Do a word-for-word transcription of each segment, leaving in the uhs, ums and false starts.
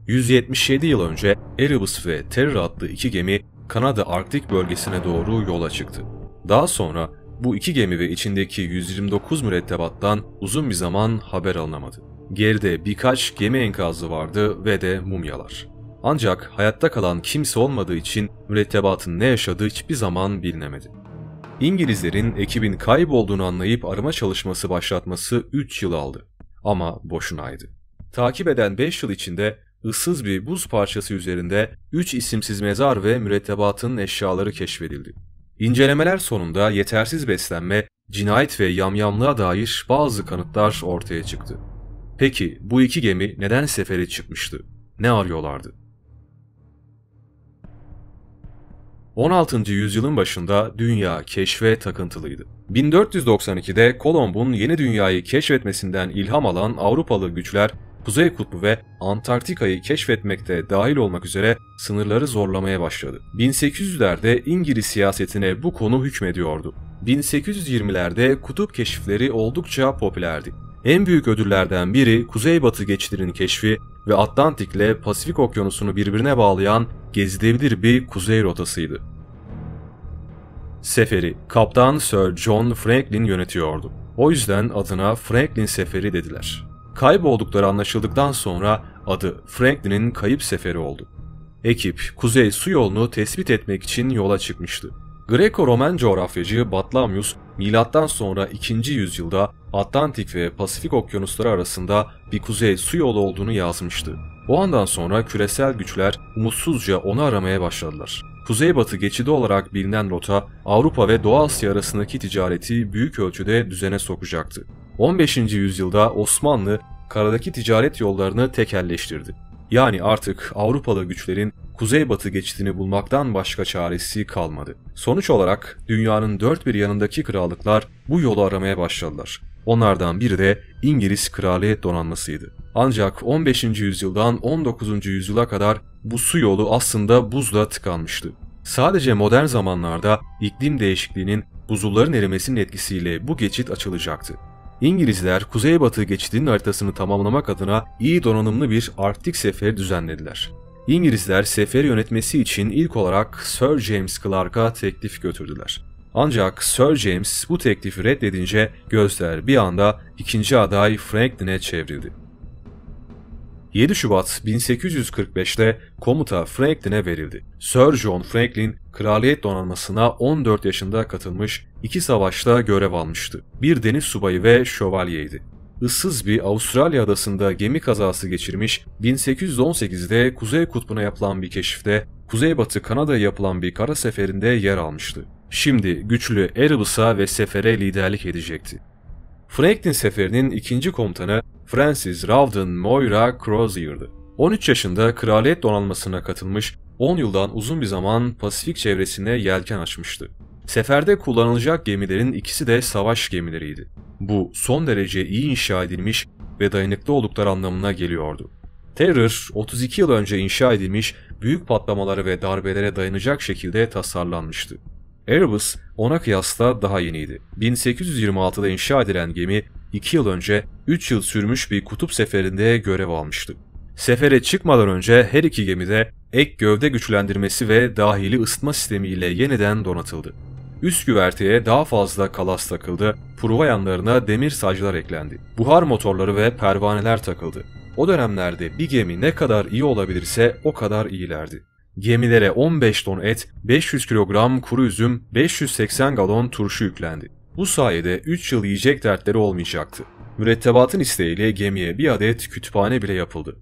yüz yetmiş yedi yıl önce Erebus ve Terror adlı iki gemi Kanada Arktik bölgesine doğru yola çıktı. Daha sonra bu iki gemi ve içindeki yüz yirmi dokuz mürettebattan uzun bir zaman haber alınamadı. Geride birkaç gemi enkazı vardı ve de mumyalar. Ancak hayatta kalan kimse olmadığı için mürettebatın ne yaşadığı hiçbir zaman bilinemedi. İngilizlerin ekibin kaybolduğunu anlayıp arama çalışması başlatması üç yıl aldı. Ama boşunaydı. Takip eden beş yıl içinde ıssız bir buz parçası üzerinde üç isimsiz mezar ve mürettebatın eşyaları keşfedildi. İncelemeler sonunda yetersiz beslenme, cinayet ve yamyamlığa dair bazı kanıtlar ortaya çıktı. Peki bu iki gemi neden sefere çıkmıştı? Ne arıyorlardı? on altıncı yüzyılın başında dünya keşfe takıntılıydı. bin dört yüz doksan ikide Kolomb'un yeni dünyayı keşfetmesinden ilham alan Avrupalı güçler Kuzey Kutbu ve Antarktika'yı keşfetmekte dahil olmak üzere sınırları zorlamaya başladı. bin sekiz yüzlerde İngiliz siyasetine bu konu hükmediyordu. bin sekiz yüz yirmilerde kutup keşifleri oldukça popülerdi. En büyük ödüllerden biri Kuzeybatı geçidinin keşfi ve Atlantik ile Pasifik Okyanusu'nu birbirine bağlayan gezilebilir bir kuzey rotasıydı. Seferi Kaptan Sir John Franklin yönetiyordu. O yüzden adına Franklin Seferi dediler. Kayboldukları anlaşıldıktan sonra adı Franklin'in Kayıp Seferi oldu. Ekip Kuzey Su Yolu'nu tespit etmek için yola çıkmıştı. Greko-Romen coğrafyacı Batlamyus, milattan sonra ikinci yüzyılda Atlantik ve Pasifik okyanusları arasında bir kuzey su yolu olduğunu yazmıştı. O andan sonra küresel güçler umutsuzca onu aramaya başladılar. Kuzeybatı geçidi olarak bilinen rota, Avrupa ve Doğu Asya arasındaki ticareti büyük ölçüde düzene sokacaktı. on beşinci yüzyılda Osmanlı, karadaki ticaret yollarını tekelleştirdi. Yani artık Avrupalı güçlerin Kuzeybatı geçidini bulmaktan başka çaresi kalmadı. Sonuç olarak dünyanın dört bir yanındaki krallıklar bu yolu aramaya başladılar. Onlardan biri de İngiliz Kraliyet Donanması'ydı. Ancak on beşinci yüzyıldan on dokuzuncu yüzyıla kadar bu su yolu aslında buzla tıkanmıştı. Sadece modern zamanlarda iklim değişikliğinin, buzulların erimesinin etkisiyle bu geçit açılacaktı. İngilizler Kuzeybatı geçidinin haritasını tamamlamak adına iyi donanımlı bir Arktik seferi düzenlediler. İngilizler seferi yönetmesi için ilk olarak Sir James Clark'a teklif götürdüler. Ancak Sir James bu teklifi reddedince gözler bir anda ikinci aday Franklin'e çevrildi. yedi Şubat bin sekiz yüz kırk beşte komuta Franklin'e verildi. Sir John Franklin, Kraliyet Donanması'na on dört yaşında katılmış, iki savaşta görev almıştı. Bir deniz subayı ve şövalyeydi. Issız bir Avustralya adasında gemi kazası geçirmiş, bin sekiz yüz on sekizde Kuzey Kutbu'na yapılan bir keşifte, Kuzeybatı Kanada'ya yapılan bir kara seferinde yer almıştı. Şimdi güçlü Erebus'a ve sefere liderlik edecekti. Franklin seferinin ikinci komutanı Francis Rawdon Moira Crozier'dı. on üç yaşında Kraliyet Donanması'na katılmış, on yıldan uzun bir zaman Pasifik çevresine yelken açmıştı. Seferde kullanılacak gemilerin ikisi de savaş gemileriydi. Bu son derece iyi inşa edilmiş ve dayanıklı oldukları anlamına geliyordu. Terror, otuz iki yıl önce inşa edilmiş, büyük patlamalara ve darbelere dayanacak şekilde tasarlanmıştı. Erebus ona kıyasla daha yeniydi. bin sekiz yüz yirmi altıda inşa edilen gemi iki yıl önce üç yıl sürmüş bir kutup seferinde görev almıştı. Sefere çıkmadan önce her iki gemide ek gövde güçlendirmesi ve dahili ısıtma sistemi ile yeniden donatıldı. Üst güverteye daha fazla kalas takıldı, pruva yanlarına demir saclar eklendi. Buhar motorları ve pervaneler takıldı. O dönemlerde bir gemi ne kadar iyi olabilirse o kadar iyilerdi. Gemilere on beş ton et, beş yüz kilogram kuru üzüm, beş yüz seksen galon turşu yüklendi. Bu sayede üç yıl yiyecek dertleri olmayacaktı. Mürettebatın isteğiyle gemiye bir adet kütüphane bile yapıldı.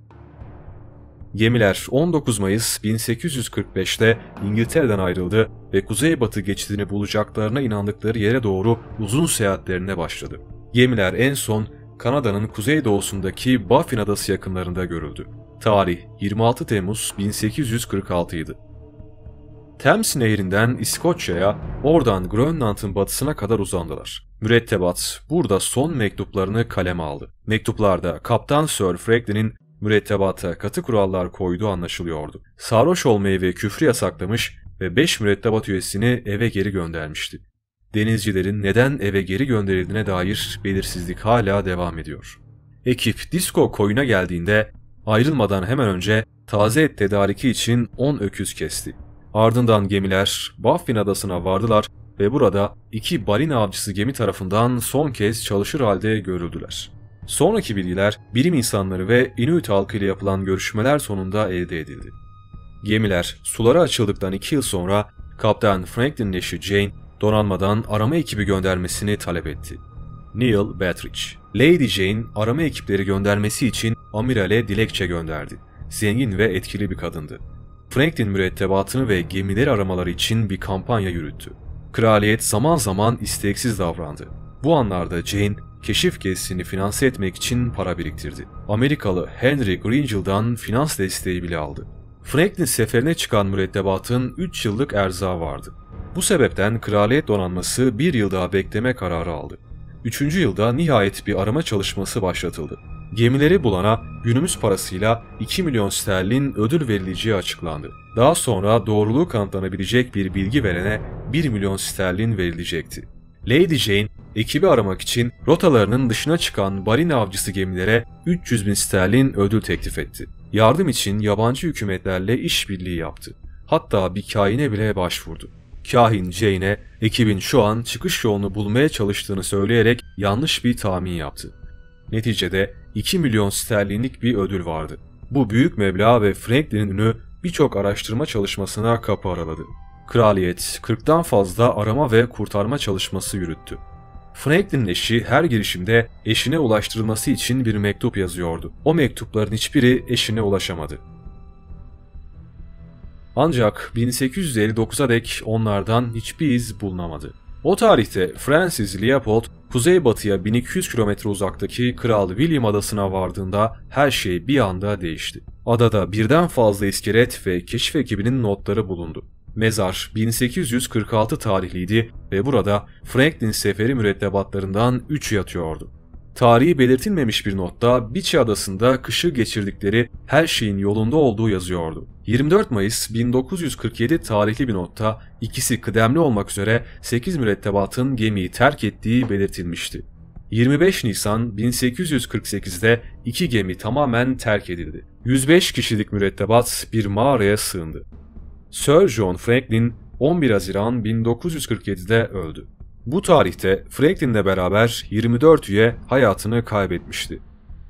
Gemiler on dokuz Mayıs bin sekiz yüz kırk beşte İngiltere'den ayrıldı ve Kuzeybatı geçidini bulacaklarına inandıkları yere doğru uzun seyahatlerine başladı. Gemiler en son Kanada'nın kuzeydoğusundaki Baffin Adası yakınlarında görüldü. Tarih yirmi altı Temmuz bin sekiz yüz kırk altı idi. Thames Nehri'nden İskoçya'ya, oradan Grönland'ın batısına kadar uzandılar. Mürettebat burada son mektuplarını kaleme aldı. Mektuplarda Kaptan Sir Franklin'in mürettebata katı kurallar koyduğu anlaşılıyordu. Sarhoş olmayı ve küfrü yasaklamış ve beş mürettebat üyesini eve geri göndermişti. Denizcilerin neden eve geri gönderildiğine dair belirsizlik hala devam ediyor. Ekip Disko koyuna geldiğinde Ayrılmadan hemen önce taze et tedariki için on öküz kesti. Ardından gemiler Baffin adasına vardılar ve burada iki balina avcısı gemi tarafından son kez çalışır halde görüldüler. Sonraki bilgiler bilim insanları ve Inuit halkı ile yapılan görüşmeler sonunda elde edildi. Gemiler sulara açıldıktan iki yıl sonra Kaptan Franklin'in eşi Jane donanmadan arama ekibi göndermesini talep etti. Neil Bettridge, Lady Jane arama ekipleri göndermesi için amirale dilekçe gönderdi. Zengin ve etkili bir kadındı. Franklin mürettebatını ve gemileri aramaları için bir kampanya yürüttü. Kraliyet zaman zaman isteksiz davrandı. Bu anlarda Jane, keşif gezisini finanse etmek için para biriktirdi. Amerikalı Henry Grangel'dan finans desteği bile aldı. Franklin seferine çıkan mürettebatın üç yıllık erzağı vardı. Bu sebepten kraliyet donanması bir yıl daha bekleme kararı aldı. Üçüncü yılda nihayet bir arama çalışması başlatıldı. Gemileri bulana günümüz parasıyla iki milyon sterlin ödül verileceği açıklandı. Daha sonra doğruluğu kanıtlanabilecek bir bilgi verene bir milyon sterlin verilecekti. Lady Jane, ekibi aramak için rotalarının dışına çıkan balina avcısı gemilere üç yüz bin sterlin ödül teklif etti. Yardım için yabancı hükümetlerle işbirliği yaptı. Hatta bir kahine bile başvurdu. Kahin Jane'e ekibin şu an çıkış yolunu bulmaya çalıştığını söyleyerek yanlış bir tahmin yaptı. Neticede iki milyon sterlinlik bir ödül vardı. Bu büyük meblağ ve Franklin'in ünü birçok araştırma çalışmasına kapı araladı. Kraliyet kırktan fazla arama ve kurtarma çalışması yürüttü. Franklin'in eşi her girişimde eşine ulaştırılması için bir mektup yazıyordu. O mektupların hiçbiri eşine ulaşamadı. Ancak bin sekiz yüz elli dokuza dek onlardan hiçbir iz bulunamadı. O tarihte Francis Leopold, kuzeybatıya bin iki yüz kilometre uzaktaki Kral William adasına vardığında her şey bir anda değişti. Adada birden fazla iskelet ve keşif ekibinin notları bulundu. Mezar bin sekiz yüz kırk altı tarihliydi ve burada Franklin seferi mürettebatlarından üçü yatıyordu. Tarihi belirtilmemiş bir notta Beechey adasında kışı geçirdikleri her şeyin yolunda olduğu yazıyordu. yirmi dört Mayıs bin dokuz yüz kırk yedi tarihli bir notta ikisi kıdemli olmak üzere sekiz mürettebatın gemiyi terk ettiği belirtilmişti. yirmi beş Nisan bin sekiz yüz kırk sekizde iki gemi tamamen terk edildi. yüz beş kişilik mürettebat bir mağaraya sığındı. Sir John Franklin on bir Haziran bin dokuz yüz kırk yedi'de öldü. Bu tarihte Franklin'le beraber yirmi dört üye hayatını kaybetmişti.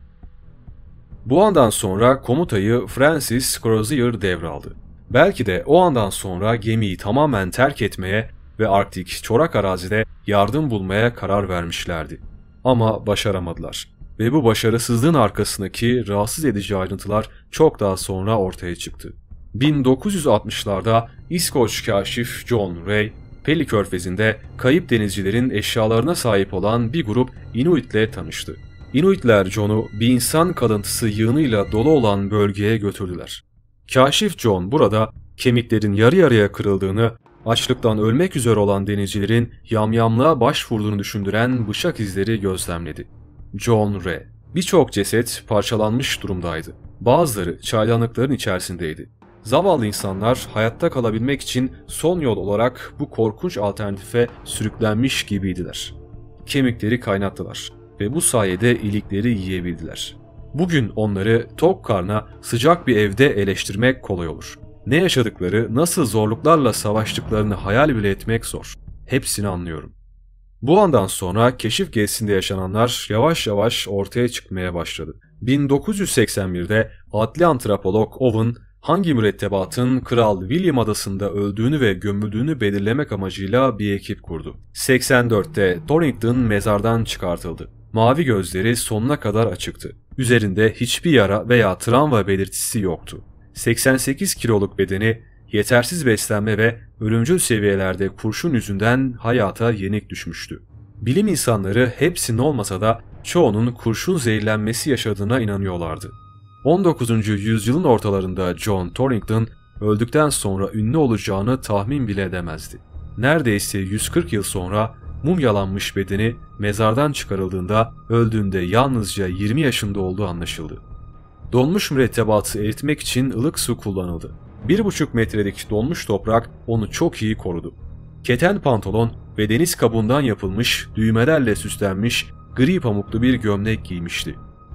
Bu andan sonra komutayı Francis Crozier devraldı. Belki de o andan sonra gemiyi tamamen terk etmeye ve Arktik çorak arazide yardım bulmaya karar vermişlerdi. Ama başaramadılar. Ve bu başarısızlığın arkasındaki rahatsız edici ayrıntılar çok daha sonra ortaya çıktı. bin dokuz yüz altmışlarda İskoç kaşif John Ray, Pelly Körfezi'nde kayıp denizcilerin eşyalarına sahip olan bir grup Inuit'le tanıştı. Inuitler John'u bir insan kalıntısı yığınıyla dolu olan bölgeye götürdüler. Kaşif John burada kemiklerin yarı yarıya kırıldığını, açlıktan ölmek üzere olan denizcilerin yamyamlığa başvurduğunu düşündüren bıçak izleri gözlemledi. John Ray, birçok ceset parçalanmış durumdaydı. Bazıları çaydanlıkların içerisindeydi. Zavallı insanlar hayatta kalabilmek için son yol olarak bu korkunç alternatife sürüklenmiş gibiydiler. Kemikleri kaynattılar ve bu sayede ilikleri yiyebildiler. Bugün onları tok karna sıcak bir evde eleştirmek kolay olur. Ne yaşadıkları, nasıl zorluklarla savaştıklarını hayal bile etmek zor. Hepsini anlıyorum. Bu andan sonra keşif gezisinde yaşananlar yavaş yavaş ortaya çıkmaya başladı. bin dokuz yüz seksen birde adli antropolog Owen, hangi mürettebatın Kral William adasında öldüğünü ve gömüldüğünü belirlemek amacıyla bir ekip kurdu. seksen dörtte Torrington mezardan çıkartıldı. Mavi gözleri sonuna kadar açıktı. Üzerinde hiçbir yara veya travma belirtisi yoktu. seksen sekiz kiloluk bedeni, yetersiz beslenme ve ölümcül seviyelerde kurşun yüzünden hayata yenik düşmüştü. Bilim insanları hepsinin olmasa da çoğunun kurşun zehirlenmesi yaşadığına inanıyorlardı. on dokuzuncu yüzyılın ortalarında John Torrington öldükten sonra ünlü olacağını tahmin bile edemezdi. Neredeyse yüz kırk yıl sonra mumyalanmış bedeni mezardan çıkarıldığında öldüğünde yalnızca yirmi yaşında olduğu anlaşıldı. Donmuş mürettebatı eritmek için ılık su kullanıldı. bir buçuk metrelik donmuş toprak onu çok iyi korudu. Keten pantolon ve deniz kabuğundan yapılmış düğmelerle süslenmiş gri pamuklu bir gömlek giymişti.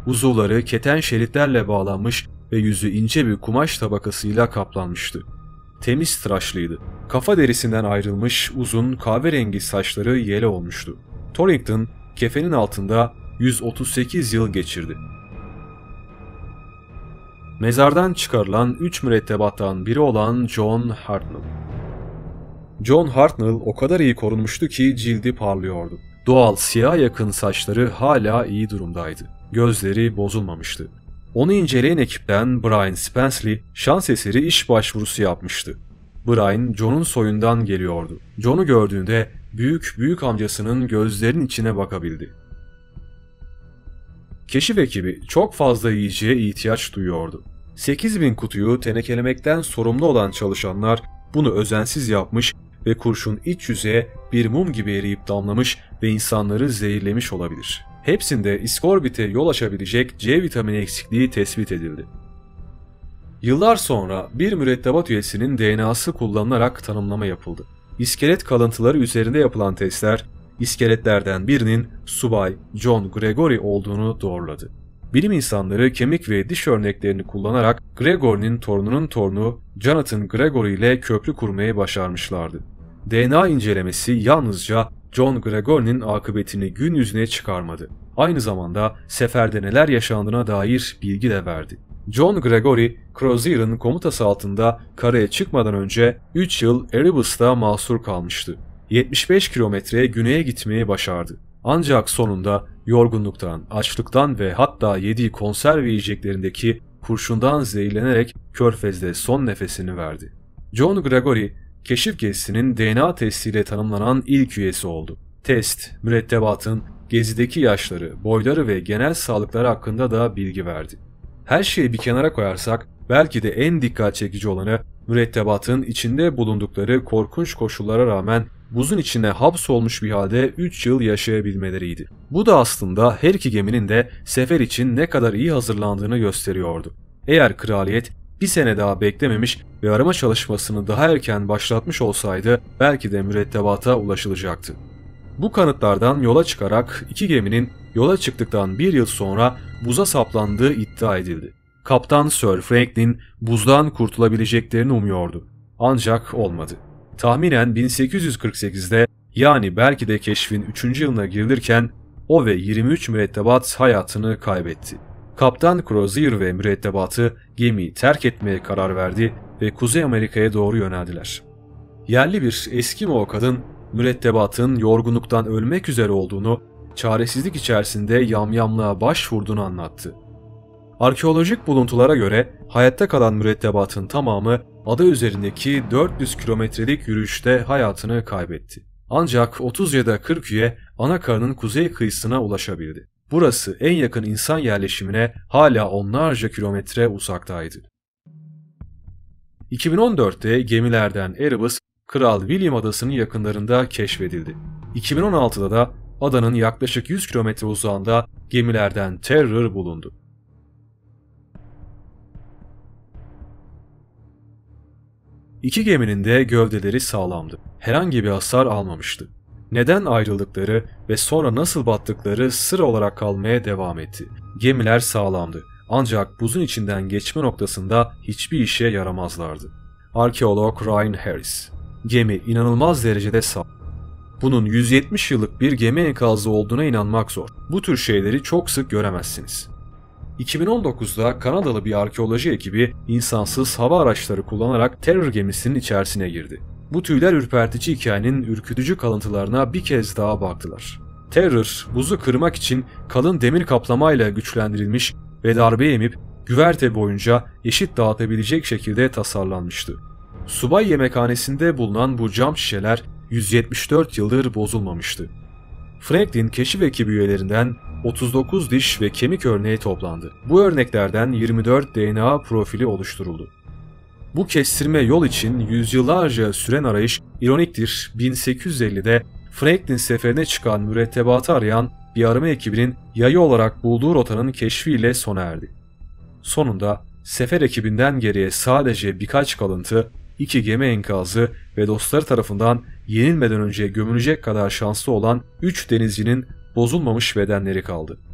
Uzuvları keten şeritlerle bağlanmış ve yüzü ince bir kumaş tabakasıyla kaplanmıştı. Temiz tıraşlıydı. Kafa derisinden ayrılmış uzun kahverengi saçları yele olmuştu. Torrington kefenin altında yüz otuz sekiz yıl geçirdi. Mezardan çıkarılan üç mürettebattan biri olan John Hartnell. John Hartnell o kadar iyi korunmuştu ki cildi parlıyordu. Doğal siyah yakın saçları hala iyi durumdaydı. Gözleri bozulmamıştı. Onu inceleyen ekipten Brian Spenceley şans eseri iş başvurusu yapmıştı. Brian, John'un soyundan geliyordu. John'u gördüğünde büyük büyük amcasının gözlerinin içine bakabildi. Keşif ekibi çok fazla yiyeceğe ihtiyaç duyuyordu. sekiz bin kutuyu tenekelemekten sorumlu olan çalışanlar bunu özensiz yapmış ve kurşun iç yüzeye bir mum gibi eriyip damlamış ve insanları zehirlemiş olabilir. Hepsinde iskorbite yol açabilecek C vitamini eksikliği tespit edildi. Yıllar sonra bir mürettebat üyesinin D N A'sı kullanılarak tanımlama yapıldı. İskelet kalıntıları üzerinde yapılan testler, iskeletlerden birinin Subay John Gregory olduğunu doğruladı. Bilim insanları kemik ve diş örneklerini kullanarak Gregory'nin torununun torunu Jonathan Gregory ile köprü kurmayı başarmışlardı. D N A incelemesi yalnızca John Gregory'nin akıbetini gün yüzüne çıkarmadı. Aynı zamanda seferde neler yaşandığına dair bilgi de verdi. John Gregory, Crozier'ın komutası altında karaya çıkmadan önce üç yıl Erebus'ta mahsur kalmıştı. yetmiş beş kilometre güneye gitmeyi başardı. Ancak sonunda yorgunluktan, açlıktan ve hatta yediği konserve yiyeceklerindeki kurşundan zehirlenerek Körfez'de son nefesini verdi. John Gregory, keşif gezisinin D N A testiyle tanımlanan ilk üyesi oldu. Test, mürettebatın gezideki yaşları, boyları ve genel sağlıkları hakkında da bilgi verdi. Her şeyi bir kenara koyarsak belki de en dikkat çekici olanı mürettebatın içinde bulundukları korkunç koşullara rağmen buzun içine hapsolmuş bir halde üç yıl yaşayabilmeleriydi. Bu da aslında her iki geminin de sefer için ne kadar iyi hazırlandığını gösteriyordu. Eğer kraliyet bir sene daha beklememiş ve arama çalışmasını daha erken başlatmış olsaydı belki de mürettebata ulaşılacaktı. Bu kanıtlardan yola çıkarak iki geminin yola çıktıktan bir yıl sonra buza saplandığı iddia edildi. Kaptan Sir Franklin buzdan kurtulabileceklerini umuyordu. Ancak olmadı. Tahminen bin sekiz yüz kırk sekizde yani belki de keşfin üçüncü yılına girilirken o ve yirmi üç mürettebat hayatını kaybetti. Kaptan Crozier ve mürettebatı gemiyi terk etmeye karar verdi ve Kuzey Amerika'ya doğru yöneldiler. Yerli bir Eskimo kadın mürettebatın yorgunluktan ölmek üzere olduğunu, çaresizlik içerisinde yamyamlığa başvurduğunu anlattı. Arkeolojik buluntulara göre hayatta kalan mürettebatın tamamı ada üzerindeki dört yüz kilometrelik yürüyüşte hayatını kaybetti. Ancak otuz ya da kırk üye anakarının kuzey kıyısına ulaşabildi. Burası en yakın insan yerleşimine hala onlarca kilometre uzaktaydı. iki bin on dörtte gemilerden Erebus, Kral William Adası'nın yakınlarında keşfedildi. iki bin on altıda da adanın yaklaşık yüz kilometre uzağında gemilerden Terror bulundu. İki geminin de gövdeleri sağlamdı. Herhangi bir hasar almamıştı. Neden ayrıldıkları ve sonra nasıl battıkları sır olarak kalmaya devam etti. Gemiler sağlamdı. Ancak buzun içinden geçme noktasında hiçbir işe yaramazlardı. Arkeolog Ryan Harris: gemi inanılmaz derecede sağlam. Bunun yüz yetmiş yıllık bir gemi enkazı olduğuna inanmak zor. Bu tür şeyleri çok sık göremezsiniz. iki bin on dokuzda Kanadalı bir arkeoloji ekibi insansız hava araçları kullanarak Terror gemisinin içerisine girdi. Bu tüyler ürpertici hikayenin ürkütücü kalıntılarına bir kez daha baktılar. Terror, buzu kırmak için kalın demir kaplamayla güçlendirilmiş ve darbe emip güverte boyunca eşit dağıtabilecek şekilde tasarlanmıştı. Subay yemekhanesinde bulunan bu cam şişeler yüz yetmiş dört yıldır bozulmamıştı. Franklin keşif ekibi üyelerinden otuz dokuz diş ve kemik örneği toplandı. Bu örneklerden yirmi dört D N A profili oluşturuldu. Bu kestirme yol için yüzyıllarca süren arayış ironiktir, bin sekiz yüz ellide Franklin seferine çıkan mürettebatı arayan bir arama ekibinin yayı olarak bulduğu rotanın keşfiyle sona erdi. Sonunda sefer ekibinden geriye sadece birkaç kalıntı, iki gemi enkazı ve dostları tarafından yenilmeden önce gömülecek kadar şanslı olan üç denizcinin bozulmamış bedenleri kaldı.